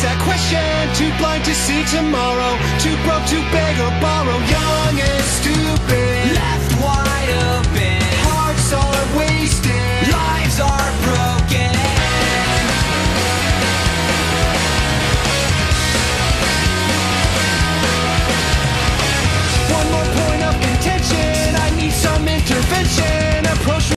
that question, too blind to see tomorrow, too broke to beg or borrow, young and stupid.